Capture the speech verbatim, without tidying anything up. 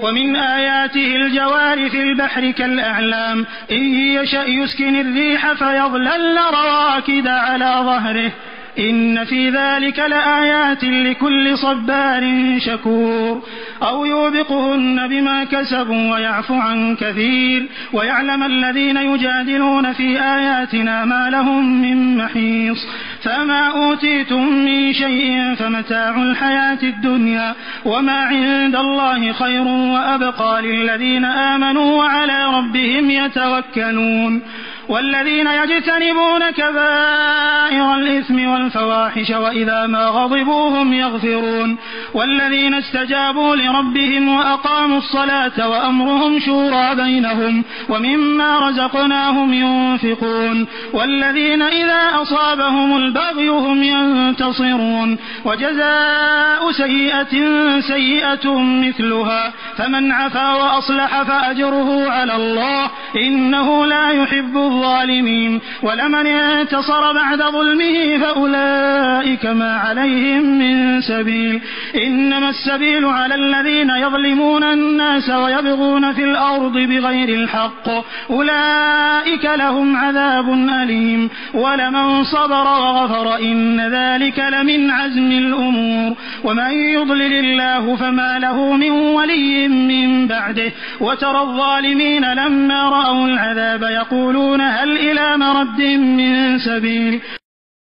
ومن آياته الجوار في البحر كالأعلام إن يشأ يسكن الريح فيظللن رواكد على ظهره إن في ذلك لآيات لكل صبار شكور أو يوبقهن بما كسبوا ويعفو عن كثير ويعلم الذين يجادلون في آياتنا ما لهم من محيص فما أوتيتم من شيء فمتاع الحياة الدنيا وما عند الله خير وأبقى للذين آمنوا وعلى ربهم يتوكلون والذين يجتنبون كبائر الإثم والفواحش وإذا ما غضبوا هم يغفرون والذين استجابوا لربهم وأقاموا الصلاة وأمرهم شورى بينهم ومما رزقناهم ينفقون والذين إذا أصابهم البغي هم ينتصرون وجزاء سيئة سيئة مثلها فمن عفا وأصلح فأجره على الله إنه لا يحب الظالمين ولمن انتصر بعد ظلمه فأولئك ما عليهم من سبيل إنما السبيل على الذين يظلمون الناس ويبغون في الأرض بغير الحق أولئك لهم عذاب أليم ولمن صبر وغفر إن ذلك لمن عزم الأمور ومن يضلل الله فما له من ولي من بعده وترى الظالمين لما رأوا العذاب يقولون هل إلى مرد من سبيل